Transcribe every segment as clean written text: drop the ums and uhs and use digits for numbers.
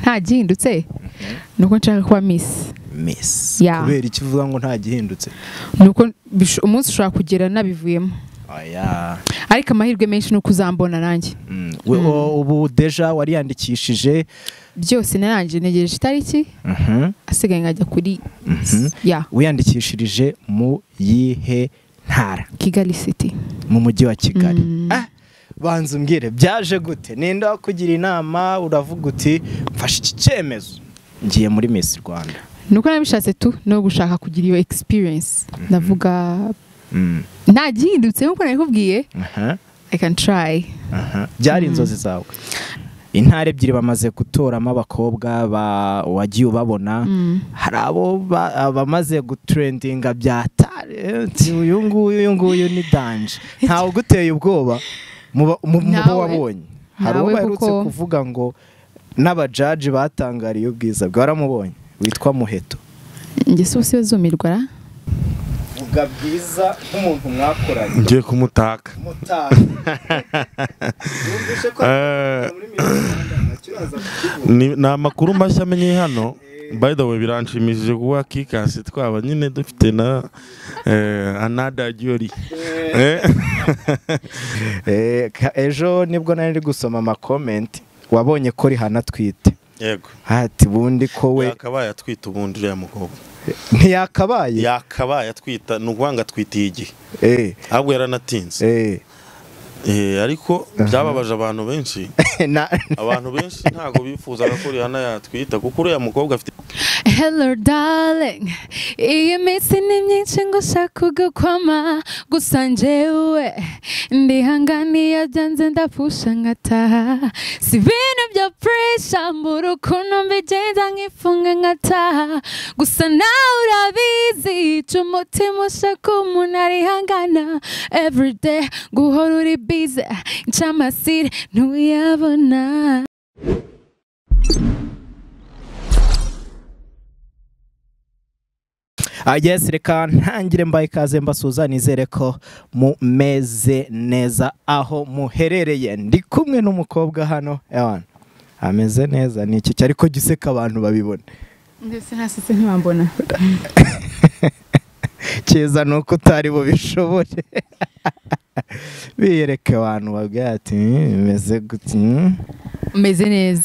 nta gihindutse nuko nshaka kuba miss kubera ikivuga ngo nta gihindutse nuko umunsi ushobora kugera nabivuyemo ariko amahirwe menshi nuko uzambona nanjye ubu deja wari yandikishije byose narangije negereje itariki asigaye nkajya kuri wiyandikishirije mu yihe ntara Kigali City mu mujyi wa Kigali banza umbwire byaje gute ninde wakugira inama uravuga uti mfashe iki cyemezo ngiye muri Miss Rwanda nuko nabishatse tu no gushaka kugira iyo experience ndavuga nta gihindutse nkuko nakubwiye I can try byari inzozi zawe intare ebyiri bamaze gutoramo abakobwa wagiye ubabona hari abo bamaze gutrendinga byatare uyu nguyu ni danje ntawe guteye ubwoba mu wabonye hari uwo baherutse kuvuga ngo n'abajaji batangariye ubwiza bwaramubonye witwa Muheto njye sose zumirwa vuga bwiza nk'umuntu mwakoranye ngiye kumutaka ni amakuru mashya amenye hano by the way biranshimishije kuba kikasi twaba nyine dufite na another jewelry ejo nibwo nari gusoma ama comment wabonye ko Rihana twite yego hati bundi ko we yakabaye atwita ubundi uriya mukobwa ntiyakabaye atwita nugwanga twitiye igihe ahubwo yaranatinze ariko byababaje abantu benshi ntago bifuzaga ko Rihana yatwita kuko uriya mukobwa afite Hello darling iyi minsi ni myinshi ngo shaka kugukwama gusa njyewe ndihanganiye byanze ndapfusha nkataha si ibintu bya pressure mbura ukuntu mbigenza nkifunga nkataha gusa nawe urabizi ica umutima ushaka umuntu arihangana everyday guhora uri busy ncamasire ntuyabona yes reka ntangire mbaye ikaze mbasuza nizere ko mumeze neza aho muherereye ndi kumwe n'umukobwa hano ameze neza ni iki ariko giseka abantu babibona ndetse nasetse ntibambona kiza nuko utari bubishobore biyereke abantu babwira ati meze gute meze neza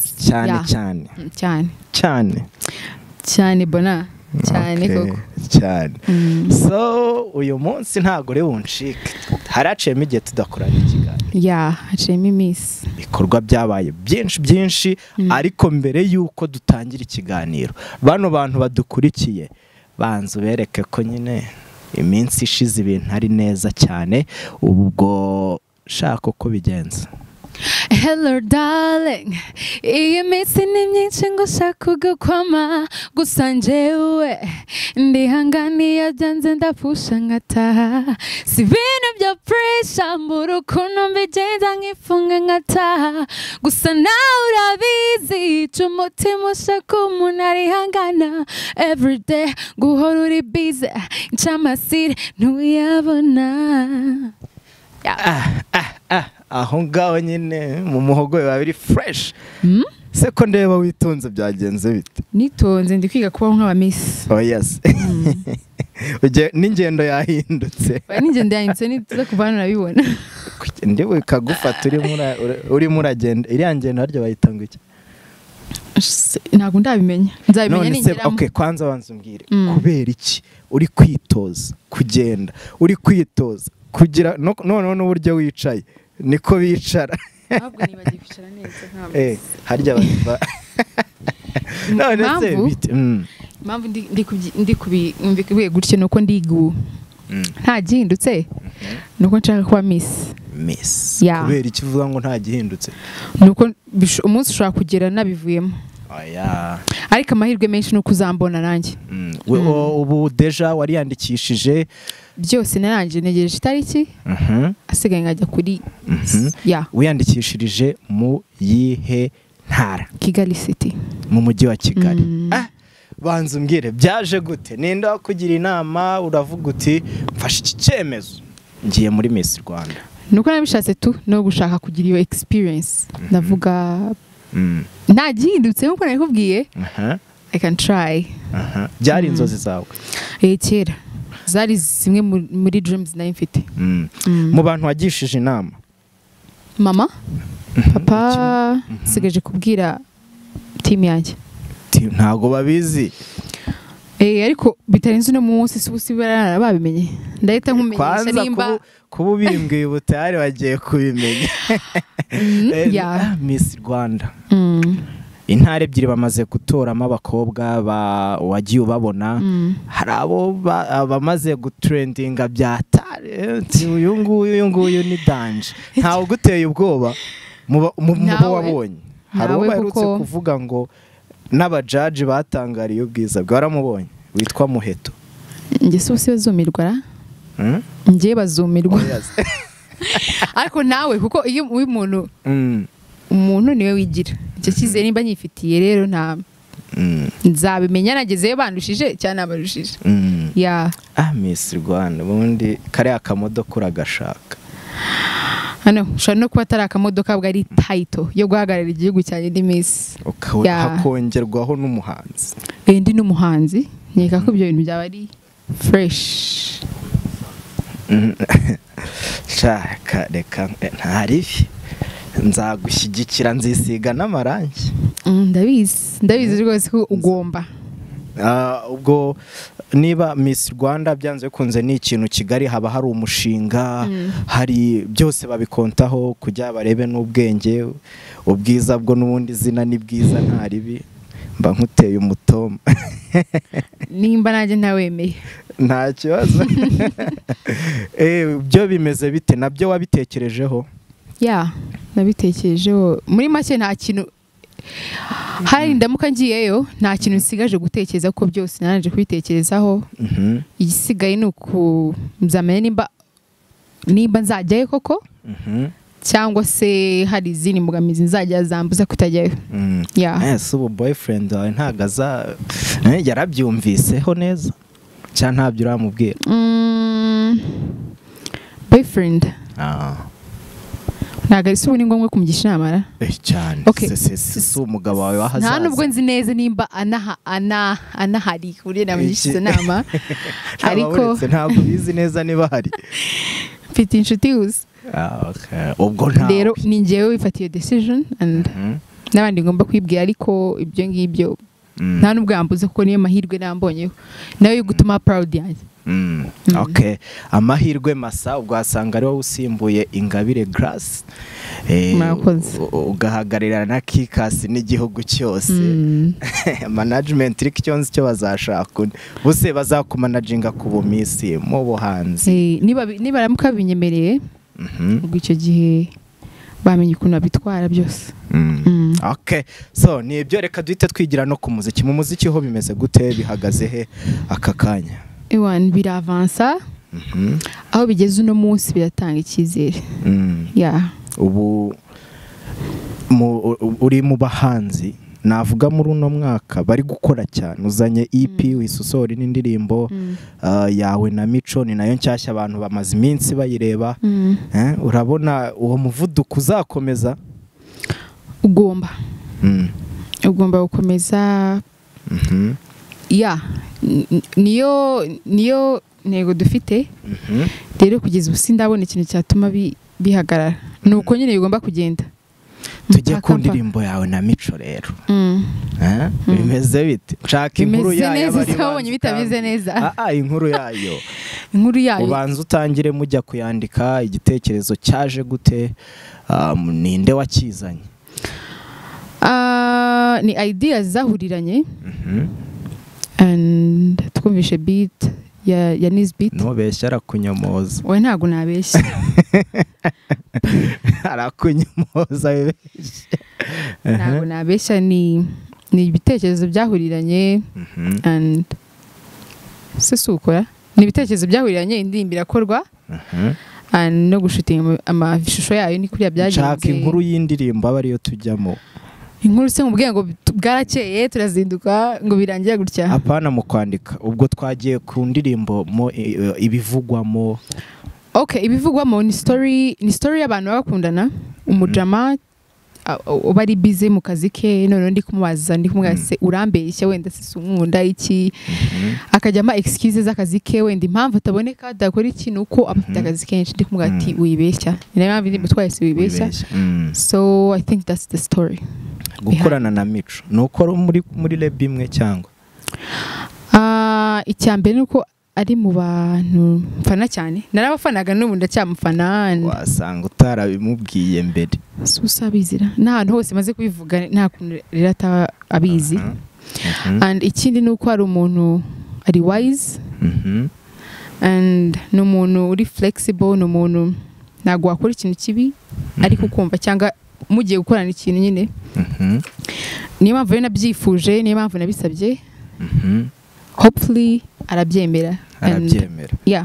cyane bona cyane koko cyane so uyu munsi ntago uri bunshike haraciyemo igihe tudakorana ikiganiro haciyemo iminsi ibikorwa byabaye byinshi ariko mbere yuko dutangira ikiganiro bano bantu badukurikiye banza ubereke ko nyine iminsi ishize ibintu ari neza cyane ubwo shaka uko bigenza Hello darling iyi minsi ni myinshi ngo shaka kugukwama gusa njyewe ndihanganiye byanze ndapfusha nkataha si ibintu bya pressure mbura ukuntu mbigenza nkifunga nkataha gusa nawe urabizi ica umutima ushaka umuntu arihangana everyday guhora uri busy ncamasire ntuyabona aho ngaho nyine mu muhogo biba biri fresh se ko ndeba witonze byagenze bite nitonze ndi kwiga kubaho nk'aba miss yes n'ingendo yahindutse nituza kuva hano nabibona ndiwe kagufata urimo uragenda iriya ngendo haryo bayitanga iki ntabwo ndabimenya nzabimenya ningeramo kwanza wanze umbwire kubera iki uri kwitoza kugenda uri kwitoza kugira none n'uburyo wicaye niko bicara ntabwo nibagiye kwicara neza ntabwo harya bava none se bite impamvu ndi kubikubiye gutyo nuko ndigu nta gihindutse nuko nshaka kuba miss kubera ikivuga ngo nta gihindutse nuko umunsi ushobora kugera nabivuyemo ariko amahirwe menshi nuko uzambona nanjye ubu deja wari yandikishije byose narangije negereje itariki asigaye nkajya kuri wiyandikishirije mu yihe ntara Kigali City mu mujyi wa Kigali banza umbwire byaje gute ninde wakugira inama uravuga uti mfashe iki cyemezo ngiye muri Miss Rwanda nuko nabishatse tu no gushaka kugira iyo experience ndavuga nta gihindutse nkuko nakubwiye. I can try. Byari inzozi zawe? Kera zari zimwe muri dreams nari mfite. Mu bantu wagishije inama? Mama, papa, sigaje kubwira team yanjye. Ntago babizi. Ariko bitarenze no munsi si babimenye. Ndahita nkumenyesha nimba kuba ubimbwiye ubutari wagiye kubimenya. Miss Rwanda. Intare ebyiri bamaze gutoramo abakobwa wagiye ubabona. Hari abo bamaze gutrendinga byatare. Uyu nguyu ni danje. Ntawe guteye ubwoba mu wabonye. Hari uwo baherutse kuvuga ngo n'abajaji batangariye ubwiza bwaramubonye witwa Muheto. Nge sose bazumirwa nge bazumirwa. Ariko nawe kuko iyo umuntu niwe wigira icyo cyizere nimba nyifitiye rero nta nzabimenya nagezeyo bandushije cyane abarushije. Miss Rwanda ubundi kare akamodoka uragashaka hano ushobora no kuba atari akamodoka bwa ari title yo guhagararira igihugu cyanjye ndi Miss hakongerwaho n'umuhanzi. Ndi n'umuhanzi nkeka ko ibyo bintu byaba ari fresh. Shaka reka ntarifi nzagushyigikira nzisiga n'amarangi. Ndabizi rwose ko ugomba. Ubwo niba Miss Rwanda byanze bikunze ni ikintu Kigali haba hari umushinga hari byose babikontaho kujya barebe n'ubwenge ubwiza bwo n'ubundi zina ni bwiza nta ribi mba nkuteye umutoma. Nimba nanjye ntawemeye nta kibazo. Byo bimeze bite nabyo wabitekerejeho? Nabitekerejeho muri make nta kintu hari ndamuka ngiyeyo nta kintu nsigaje gutekereza ko byose nanaje kubitekerezaho. Igisigaye ni ukuzamenya nimba nzajyayo koko cyangwa se hari izindi mbogamizi nzajya zambuza kutajyayo. Ubu boyfriend wawe ntago yarabyumviseho neza cyangwa ntabyo uramubwira? Boyfriend ntago ari se ubu ni ngombwa kumugisha inama cyane. Si umugabo wawe wahazaza. Nta nubwo nzi neza nimba anahari kuriye namugisha inama ariko ntabwo bizi neza niba hari. Mfite inshuti gusa. Ubwo ntawe rero ni njyewe wifatiye decision and n'abandi ngomba kwibwira ariko ibyo ngibyo nta nubwo yambuze kuko niyo mahirwe nambonyeho nayo yo gutuma proud yanjye. Amahirwe masa ubwo wasanga ari wowe usimbuye Ingabire Grace ugahagararira na Kikasi n'igihugu cyose. Management iri cyonse cyo bazashaka bose bazakumanaginga ku bumisi mu buhanzi. Niba ramuka binyemereye ubwo icyo gihe bamenye ukuntu abitwara byose. So ni ibyo reka duhite twigira no ku muziki. Mu muziki ho bimeze gute bihagaze he aka kanya? Biravansa aho bigeze uno munsi biratanga icyizere. Ubu uri mu bahanzi navuga muri uno mwaka bari gukora cyane uzanye EP wisusori n'indirimbo yawe na Mico ni nayo nshyashya abantu bamaze iminsi bayireba. Urabona uwo muvuduko uzakomeza? Ugomba gukomeza. Niyo ntego dufite rero kugeza ubu sindabona ikintu cyatuma bihagarara. Nuko nyine bigomba kugenda. Tujye ku ndirimbo yawe na Mico rero. Bimeze bite? Nshaka inkuru yayo bari babonye bitameze neza. Inkuru yayo ubanza utangire mujya kuyandika. Igitekerezo cyaje gute? Ninde wakizanye? Ni ideas zahuriranye and twumvishe beat ya Nice beat. Nobeshya arakunyomoza. Oya ntago nabeshya. Arakunyomoza bibeshya. Ntago nabeshya ni ibitekerezo byahuriranye and sesukora ni ibitekerezo byahuriranye indirimbo irakorwa no gushutinga amashusho yayo ni kuri byagenze. Nshaka inkuru y'indirimbo aba ariyo tujyamo. Inkuru se mubwiye ngo bwarakeye turazinduka ngo birangira gutya. Apana mu kwandika ubwo twagiye ku ndirimbo ibivugwamo. Ibivugwamo ni story y'abantu bakundana umujama uba ari busy mu kazi ke none ndi kumubaza se urambeshya wenda se umwunda iki akajya ama excuses akazi ke wenda impamvu ataboneka adakora ikintu uko afite akazi kenshi ndi kumubaza ati wibeshya niyo mpamvu ndi twese wibeshya so I think that's the story. Gukorana na Mico nuko muri lab imwe cyangwa icyambere nuko ari mu bantu mfana cyane narabafanaga n'ubu ndacyamufana wasanga utarabimubwiye mbere susabizira n'ahantu hose maze kubivuga nta kuntu rero abizi and ikindi nuko ari umuntu ari wise and n'umuntu uri flexible n'umuntu ntago wakora ikintu kibi ariko kumva cyangwa mugiye gukorana ikintu nyine niyo mpamvu rero nabyifuje niyo mpamvu nabisabye hopefully arabyemera. Yeah.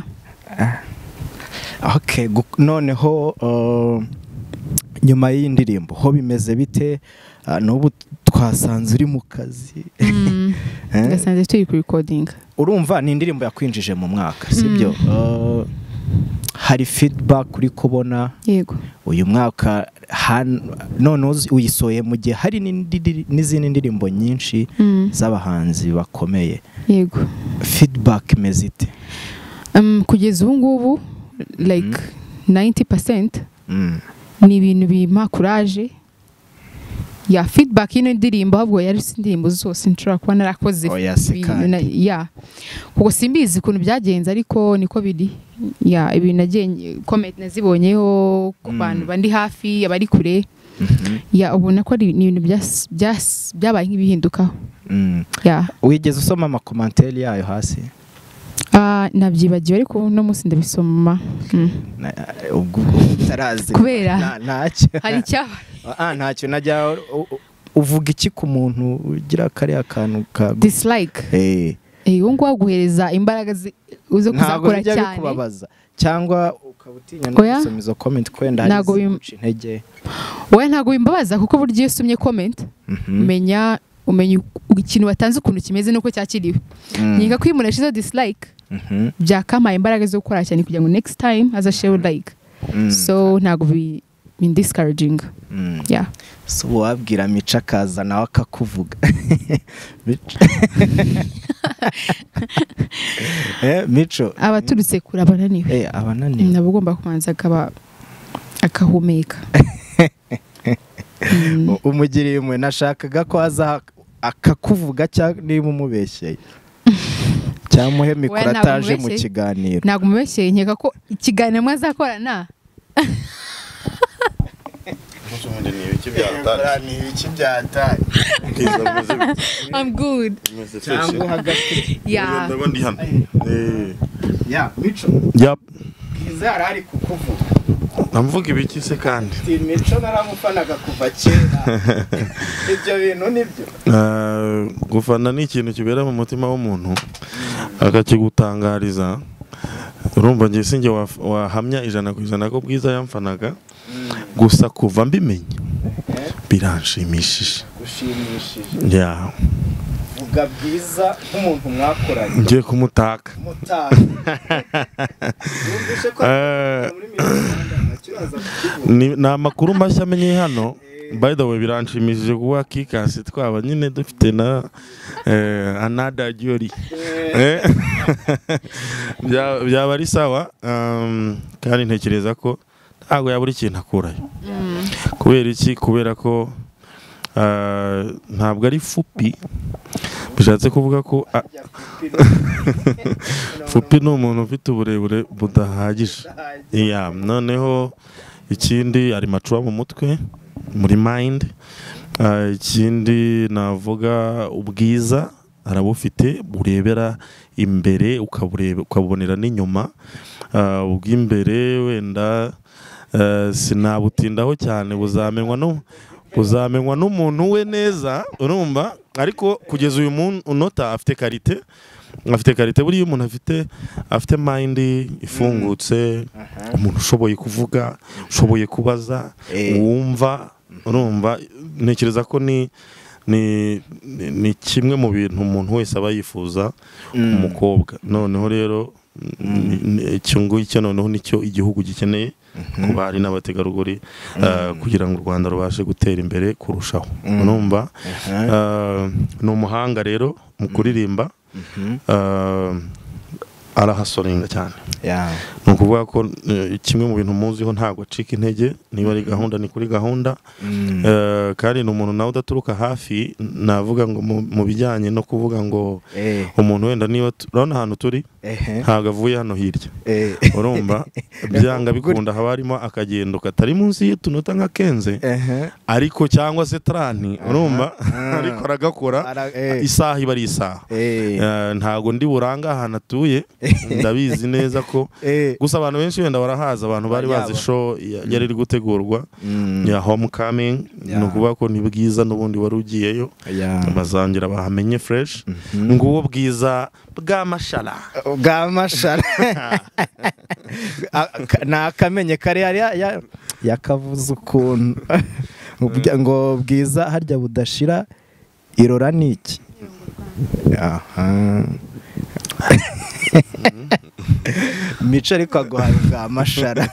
Okay, noneho nyuma y'indirimbo ho bimeze bite n'ubu twasanze uri mu kazi ngasanze turi ku recording urumva ni indirimbo yakwinjije mu mwaka sibyo hari feedback uri kubona yego uyu mwaka none uyisoye mu gihe hari n'izindi ndirimbo nyinshi z'abahanzi bakomeye yego feedback imeze ite kugeza ubu ngubu like 90% ni ibintu bimpa courage ya feedback y'ino ndirimbo ahubwo yari indirimbo zose nshobora kuba narakoze ya kuko simbizi ukuntu byagenze ariko niko biri ya ibintu nagiye comment nazibonyeho ku bantu bandi hafi abari kure ya ubona ko ari ibintu byabaye nk'ibihindukaho ya wigeze usoma ama commentaire yayo hasi nabyibagiwe ariko no munsi ndabisoma ubwo utarazi kubera ntacyo hari cyaba ntacyo najya uvuga iki ku muntu ugira kare akantu ka dislike uwo ngo guhereza imbaraga uzo kuzakora cyane kubabaza cyangwa ukabutinya no gusoma izo comment kwenda hari intege oya ntago bimbabaza kuko buryo iyo usomye comment umenya ikintu watanze ukuntu kimeze nuko cyakiriwe nyinga kwimunesha izo dislike byakamaye imbaraga zo gukora cyane kugira ngo next time aza share like so ntago in discouraging yeah so wabwira Mico akaza nawe akakuvuga Mico abaturutse kure abananiwe abananiwe nabo ugomba kumanza akahumeka umugiriye umwe nashakaga ko aza akakuvuga cyangwa niba umubeshyeye cyamuhe mikoro ataje mu kiganiro ntago umubeshyeye nkeka ko ikiganiro mwazakorana I'm good. Yeah. Yeah, Mico. Yep. Kiza arari kukuvuga. Namvuga ibiki se kandi? Mico naramufanaga kuva kera. Ibyo bintu nibyo. Gufana ni ikintu kibera mu mutima w'umuntu akakigutangariza. Urumva ngiye singe wahamya 100% ko Bwiza yamfanaga. Gusa kuva mbimenye biranshimishije. Gushimishije. Yeah. Vuga Bwiza nk'umuntu mwakoranye. Ngiye kumutaka. Mutaka. Yumvishe ko ni amakuru mashya amenye hano. By the way biranshimishije kuba kikasi twaba nyine dufite na another jury. Byaba ari sawa kandi ntekereza ko ntago yabura ikintu akurayo. Kubera iki? Kubera ko ntabwo ari fupi. Bishatse kuvuga ko fupi ni umuntu ufite uburebure budahagije. Noneho ikindi ari macuwa mu mutwe muri mind. Ikindi navuga ubwiza arabufite burebera imbere ukabonera n'inyuma. Ubw'imbere wenda sinabutindaho cyane buzamenywa n'umuntu we neza urumva ariko kugeza uyu unota afite karite buri umuntu afite mind ifungutse umuntu ushoboye kuvuga ushoboye kubaza wumva urumva ntekereza ko ni kimwe mu bintu umuntu wese aba yifuza umukobwa noneho rero icyo noneho nicyo igihugu gikeneye ku bari n'abategarugori kugira ngo u Rwanda rubashe gutera imbere kurushaho. Urumva ni umuhanga rero mu kuririmba, arahasoringa cyane. Ni ukuvuga ko kimwe mu bintu muziho ntabwo acika intege, niba ari gahunda ni kuri gahunda, kandi ni umuntu nawe udaturuka hafi. Navuga ngo mu bijyanye no kuvuga ngo umuntu wenda niba urabona ahantu turi ntabwo avuye hano hirya, urumva byanga bikunda haba harimo akagendo katari munsi y'utunota nka 15 ariko cyangwa se 30, urumva ariko aragakora isaha iba ari isaha. Ntabwo ndi buranga ahantu atuye, ndabizi neza ko gusa abantu benshi wenda barahaza, abantu bari bazi show yari iri gutegurwa ya Homecoming. Ni ukuvuga ko ni Bwiza n'ubundi wari ugiyeyo, bazangira bahamenye fresh. Nguwo Bwiza bwa mashara nakamenye kare yakavuze ukuntu ngo Bwiza harya budashira irora niki. Mico ariko aguhabwa amashara.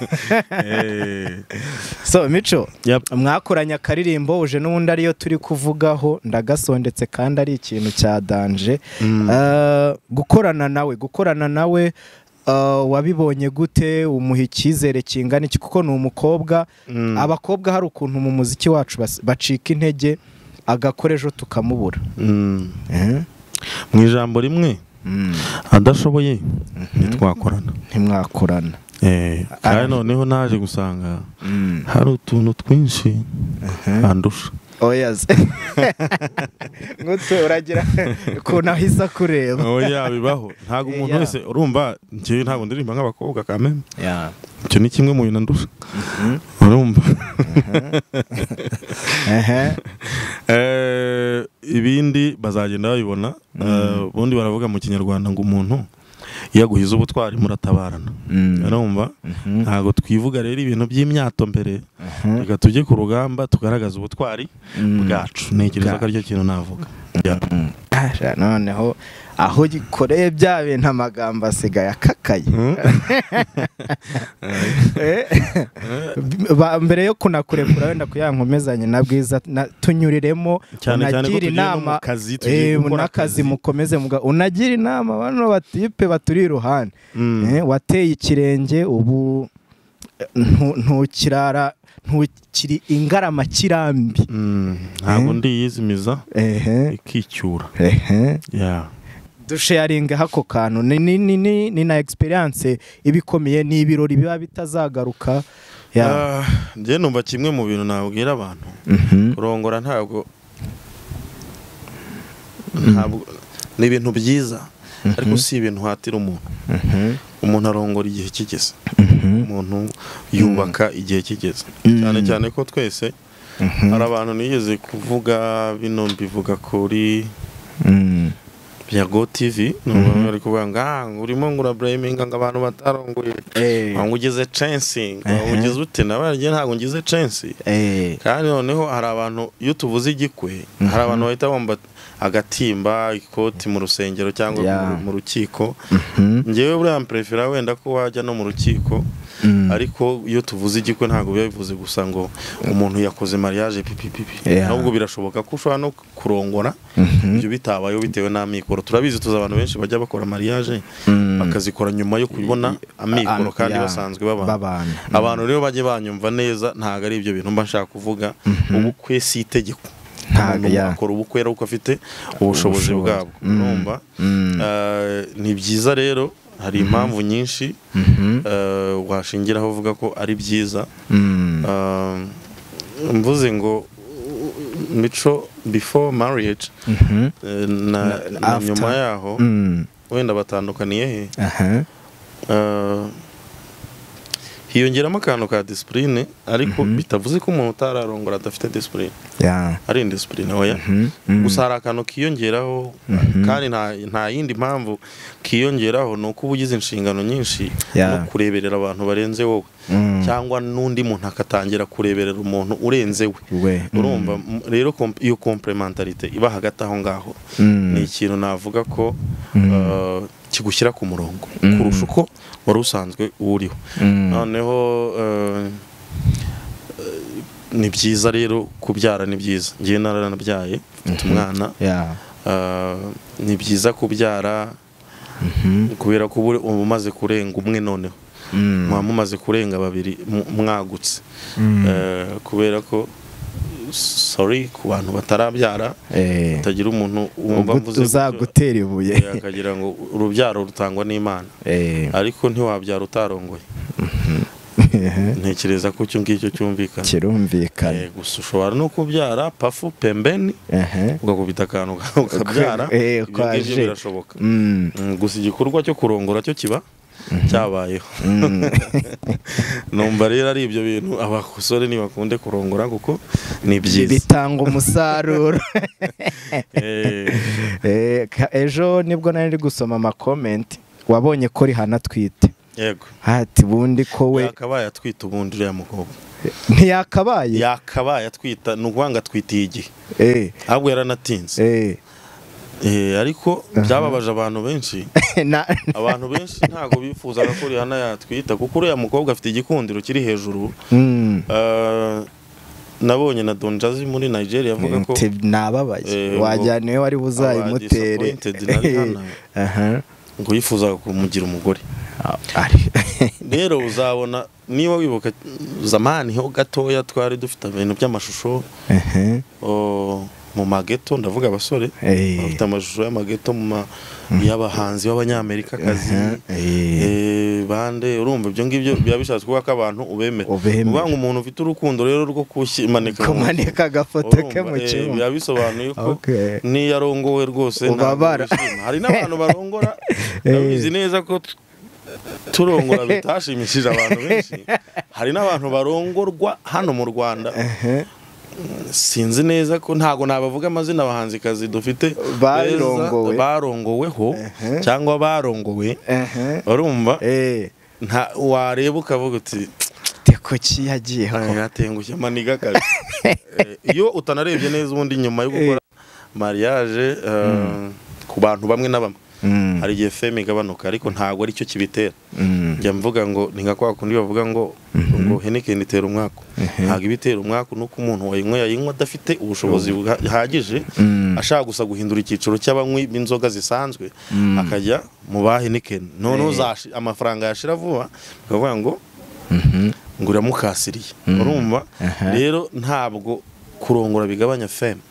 So Mico, mwakoranya akaririmbo uje n'ubundi ariyo turi kuvugaho, ndagasondetse kandi ari ikintu cya danje. Gukorana nawe wabibonye gute? Umuha icyizere kingana iki? Kuko ni umukobwa, abakobwa hari ukuntu mu muziki wacu bacika intege, agakora ejo tukamubura. Mu ijambo rimwe adashoboye ntimwakorana. Kandi noneho naje gusanga hari utuntu twinshi andusha. Oyaze ngutse uragira ko nahisa kureba. Oya bibaho, ntago umuntu wese urumva ngiye ntago ndirimba nk'abakobwa kameme. Icyo ni kimwe mu bintu ndusha, urumva. Ibindi bazagenda babibona. Ubundi baravuga mu Kinyarwanda ngo umuntu iyo aguhize ubutwari muratabarana, urumva. Ntago twivuga rero ibintu by'imyato mbere, reka tujye ku rugamba tugaragaza ubutwari bwacu. Ntekereza ko aricyo kintu navuga. Noneho aho gikoreye bya bintu amagambo asigaye akakaye. Mbere yo kunakurekura wenda kuyankomezanye na Bwiza tunyuriremo, unagira inama n'akazi mukomeze unagira inama bano batipe baturi iruhande. Wateye ikirenge ubu ntukiri ingarama kirambi. Ntabwo ndiyizimiza ikicyura. Dusharinga hako kantu ni na experience ibikomeye, ni ibirori biba bitazagaruka. Nje numva kimwe mu bintu nabwira abantu, kurongora ntabwo ni ibintu byiza, ariko si ibintu hatira umuntu. Umuntu arongora igihe kigeze, umuntu yubaka igihe kigeze. Cyane cyane ko twese hari abantu nigeze kuvuga bino mbivuga kuri ya Go TV, bari kuvuga ngo urimo ngura blaminga ngo abantu batarongoye, ngo ugize chance, ngo ugize ute. Nabarye ntago ngize chance. Kandi noneho hari abantu iyo tuvuze igikwe, hari abantu bahita bamba agatimba ikoti mu rusengero cyangwa mu rukiko. Ngewe buriya prefera wenda ko wajya no mu rukiko, ariko iyo tuvuze igikwe ntago bivuze gusa ngo umuntu yakoze mariage ahubwo birashoboka ko ushobora no kurongora ibyo bitabaye bitewe n'amikoro. Turabizi tuza abantu benshi bajya bakora mariage bakazikora nyuma yo kubona amikoro kandi basanzwe babana. Abantu rero bajye banyumva neza, ntago ari ibyo bintu mba nshaka kuvuga. Ubukwe si itegeko, ntago yakora ubukwe uko afite ubushobozi bwabo, urumva. Ni byiza rero, hari impamvu nyinshi washingiraho uvuga ko ari byiza. Mvuze ngo Mico before marriage na nyuma yaho wenda batandukaniye hiyongeramo akantu ka discipline, ariko bitavuze ko umuntu utararongora adafite discipline. Ari indiscipline oya, gusa hari akantu kiyongeraho, kandi nta yindi mpamvu kiyongeraho, ni uko ugize inshingano nyinshi no kureberera abantu barenze wowe, cyangwa n'undi muntu akatangira kureberera umuntu urenze we. Urumva rero iyo complementarité iba hagati aho ngaho, ni ikintu navuga ko kigushyira ku murongo kurusha uko wari usanzwe uriho. Noneho ni byiza rero kubyara, ni byiza. Ngiye naranabyaye mfite umwana. Ni byiza kubyara kubera ko ubu umaze kurenga umwe, noneho mumaze kurenga babiri mwagutse, kubera ko sorry ku bantu batarabyara, utagira umuntu wumva mvuze uzagutera ibuye akagira ngo urubyaro rutangwa n'Imana, ariko ntiwabyara utarongoye. Ntekereza ko cyo ngicyo cyumvikana, kirumvikana. Gusa ushobora no kubyara pafu pembeni ugakubita akantu ukabyara, ibyo birashoboka. Gusa igikorwa cyo kurongora cyo kiba cyabayeho. Numva rero ari ibyo bintu abasore nibakunde kurongora kuko ni byiza, bitanga umusaruro. Ejo nibwo nari gusoma ama comment, wabonye ko Rihana twite. Yego. Hati bundi ko we yakabaye atwita ubundi uriya mukobwa. Ntiyakabaye atwita, n'ugwanga atwitiye igihe. Ahubwo yaranatinze. Ariko byababaje abantu benshi. Abantu benshi ntago bifuzaga ko Rihana yatwita kuko uriya mukobwa afite igikundiro kiri hejuru. Nabonye na Don Jazzy muri Nigeria avuga ko nababaye wajyaniye wari buzayimutere. Ngo yifuzaga kumugira umugore. Rero uzabona niba wibuka zamani ho gatoya twari dufite ibintu by'amashusho mu mageto, ndavuga abasore bafite amashusho y'amageto mu y'abahanzi b'abanyamerika kazi bande. Urumva ibyo ngibyo biba bishatse kuba ko abantu ubemera. Ubanga umuntu ufite urukundo rero rwo kumanika agafoto ke mu cyuma, biba bisobanuye ko niyo arongowe rwose hari n'abantu barongora. Ndabizi neza ko turongora bitashimishije abantu benshi. Hari n'abantu barongorwa hano mu Rwanda, sinzi neza ko ntago nabavuga amazina abahanzikazi dufite barongoweho cyangwa barongowe. Urumva wareba ukavuga uti teko ki yagiyeho yatengushye maniga kazi. Iyo utanarebye neza ubundi nyuma yo gukora mariage ku bantu bamwe na bamwe hari igihe feme igabanuka, ariko ntago ari cyo kibitera. Njya mvuga ngo ni nka kwa kundi bavuga ngo Heineken itera umwaka. Ntago ibitera umwaka nuko umuntu yayinywa adafite ubushobozi buhagije, ashaka gusa guhindura ikiciro cy'abanywi b'inzoga zisanzwe akajya mu ba Heineken. None amafaranga yashira vuba bakavuga ngo ngura mukasiriye. Urumva rero ntabwo kurongora bigabanya feme.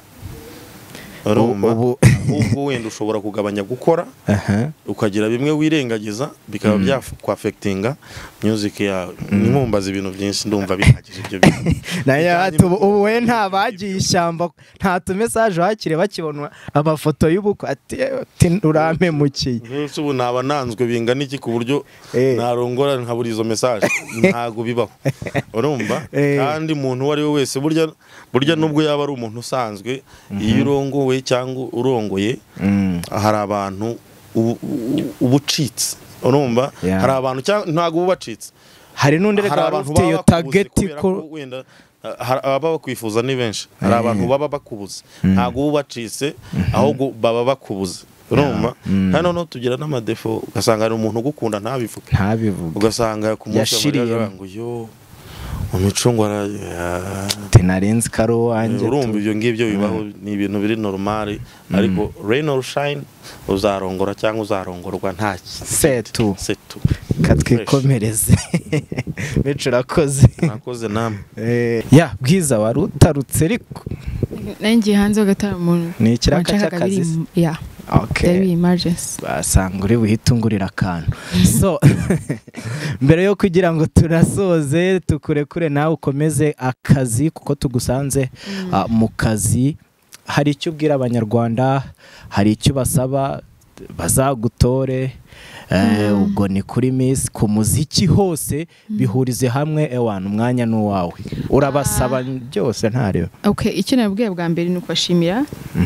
Ubwo wenda ushobora kugabanya gukora ukagira bimwe wirengagiza bikaba byakwafectinga music yawe. Nimumbaza ibintu byinshi ndumva bihagije ibyo bintu. Ubu we ntabagiye ishyamba, nta tumesaje hakire bakibonwa amafoto y'ubukwe ati urampemukiye. Ubu naba nanzwe bingana iki ku buryo narongora nkabura izo message? Ntago bibaho. Urumva kandi umuntu wari we wese burya nubwo yaba ari umuntu usanzwe, iyo urongowe cyangwa urongoye hari abantu ubucitse. Urumva hari abantu ntago ubacitse, hari n'undi reka ufite iyo target ko wenda aba bakwifuza ni benshi. Hari abantu baba bakubuza, ntago ubacitse ahubwo baba bakubuza. Urumva hano no tugira n'amadefo, ugasanga ari umuntu ugukunda ntabivuge, ugasanga ku munsi ngo yo umicungwa tenarenze karo wanje. Urumva ibyo ngibyo bibaho, ni ibintu biri normal. Ariko rain or shine uzarongora cyangwa uzarongorwa nta setu katwikomereze. Mico rakoze namwe. Bwiza wari utarutse ariko nangiye hanze gatara umuntu ni ikiraka cy'akazi. Okay. Basanga uri buhitungurira akantu. So mbere yo kugira ngo turasoze tukurekure nawe ukomeze akazi kuko tugusanze mu kazi, hari icyo ubwira abanyarwanda, hari icyo basaba bazagutore, ubwo ni kuri Miss ku muziki hose bihurize hamwe ewana umwanya n'uwawe urabasaba byose ntaryo. Okay, icyo nabwiye bwa mbere ni ukubashimira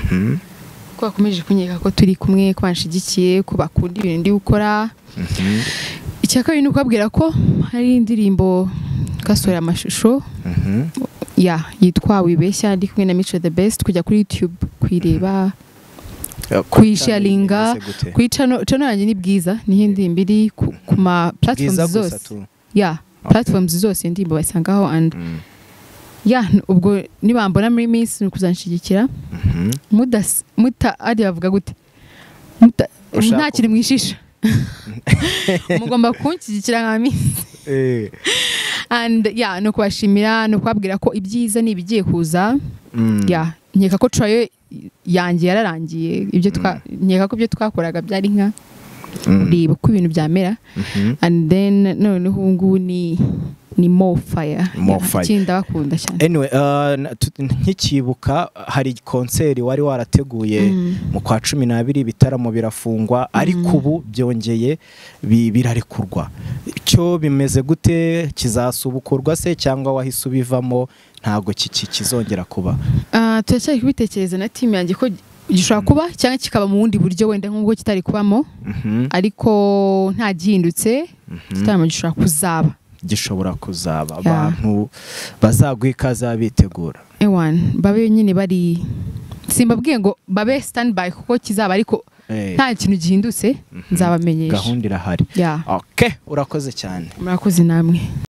ko bakomeje kunyeka ko turi kumwe, ko banshigikiye, ko bakunda ibintu ndi gukora. Icyaka bintu kubabwira ko hari indirimbo gasohora amashusho yitwa Wibeshya ndi kumwe na Mico the Best, kujya kuri YouTube kwireba kuyisharinga kwicano yanjye ni Bwiza niho indirimbo iri ku ma platforms zose platforms zose indirimbo basangaho and ubwo nibambona muri Miss kuzanshigikira muta ari bavuga gute nta kiri mwishisha mugomba kunshyigikira nka Miss and no kubashimira no kwabwira ko ibyiza ni bigiye kuza nkeka ko trial yanjye yararangiye nkeka ko ibyo twakoraga byari nka ureba ko ibintu byamera and then noneho ngubu ni more fire kinda bakunda cyane anyway nkikibuka hari concert wari warateguye mu kwa 12 bitaramo birafungwa ariko ubu byongeye birarekurwa cyo bimeze gute kizasubukurwa se cyangwa wahise ubivamo ntago kizongera kuba turacyari kubitekereza na team yanjye ko gishobora kuba cyangwa kikaba mu wundi buryo wenda nk'ubwo kitari kubamo ariko nta gihindutse kitaramo gishobora kuzaba abantu bazagwikaza bitegura babe nyine bari simbabwiye ngo babe standby kuko kizaba ariko nta kintu gihindutse nzabamenyesha gahunda irahari okay urakoze cyane murakoze namwe